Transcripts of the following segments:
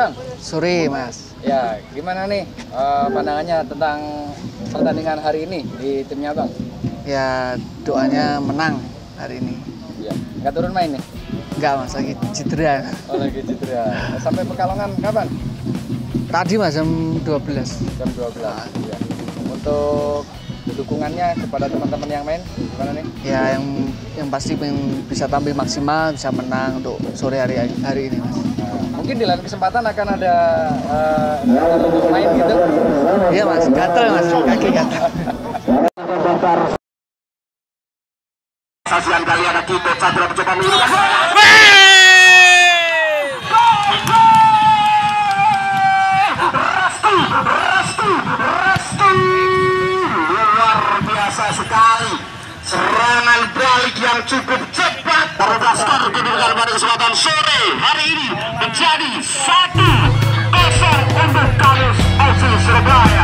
Bang? Sore, Mas. Ya, gimana nih pandangannya tentang pertandingan hari ini di timnya Bang? Ya, doanya menang hari ini. Iya. Nggak turun main nih? Enggak, Mas, lagi cedera. Oh, lagi cedera. Sampai Pekalongan kapan? Tadi, Mas, jam 12. Jam 12. Iya. Untuk dukungannya kepada teman-teman yang main gimana nih? Ya, yang pasti pengen bisa tampil maksimal, bisa menang untuk sore hari ini, Mas. Mungkin di lain kesempatan akan ada main gitu? Iya, Mas, gatel, Mas, kaki gatel. Saksikan kali ada Kito Chandra mencoba mengirimkan Restu luar biasa sekali, serangan balik yang cukup cepat. Terlepas skor kedudukan pada kesempatan sore hari ini menjadi 1-0 untuk Kamus FC Surabaya.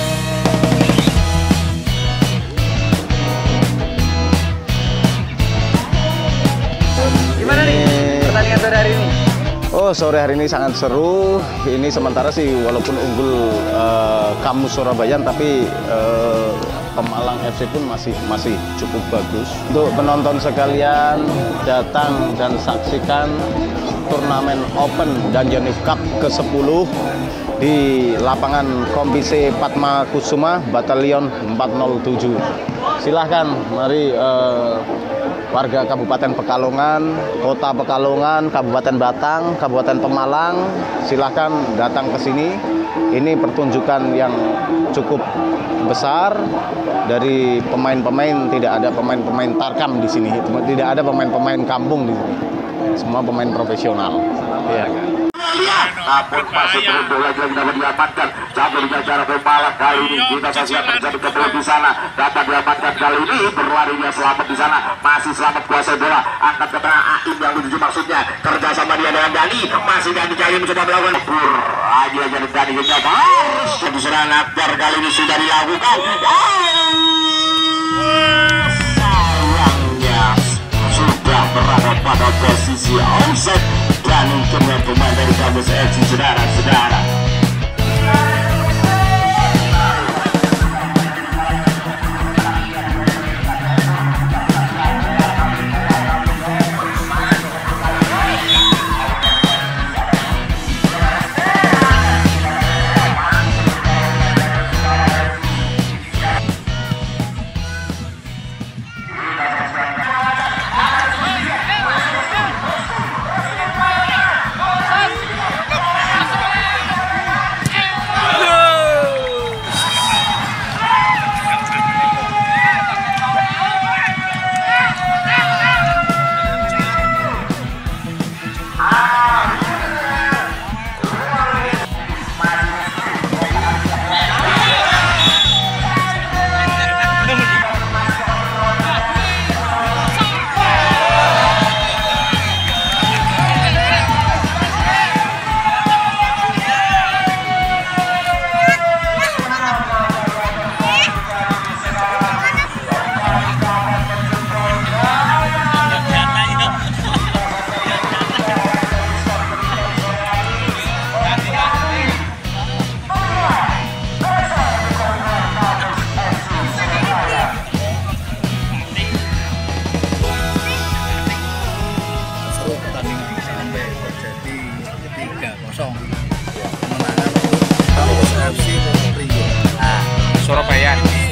Gimana nih pertandingan sore hari ini? Oh, sore hari ini sangat seru. Ini sementara sih walaupun unggul Kamus Surabaya, tapi Pemalang FC pun masih cukup bagus. Untuk penonton sekalian, datang dan saksikan turnamen Open dan Yonif Cup ke-10 di lapangan Kompise Padma Kusuma Batalion 407. Silahkan, mari warga Kabupaten Pekalongan, Kota Pekalongan, Kabupaten Batang, Kabupaten Pemalang, silahkan datang ke sini. Ini pertunjukan yang cukup besar dari pemain-pemain. Tidak ada pemain-pemain tarkam di sini, tidak ada pemain-pemain kampung di sini. Semua pemain profesional. Ya. Namun masih beruntung lagi dapat diamankan. Cabur dengan cara Pemalang kali ini kita saksikan terjadi kebun di sana. Dapat diamankan kali ini, berlarinya selamat di sana. Masih selamat kuasai bola. Angkat ke tengah Aim yang menuju maksudnya. Kerja sama dia dengan Dani. Masih Dani kali mencoba melakukan pur. Lagi Dani mencoba. Harus jadi serangan Akbar kali ini sudah dilakukan. Sayangnya sudah berada pada posisi offset. Dan untungnya pemain dari Kamus FC, saudara-saudara. Kemenangan Kamus FC Surabaya.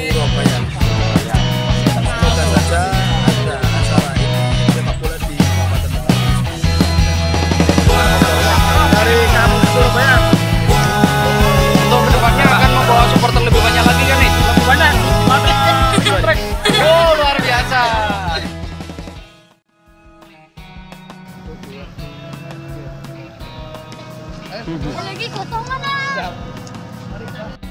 Semoga saja ada acara ini sepak bola di Kabupaten Pekalongan. Dari Kamus Surabaya. Untuk kedepannya akan membawa supporter lebih banyak lagi kan nih? Lebih banyak. Oh, luar biasa. Lagi kotongan ah.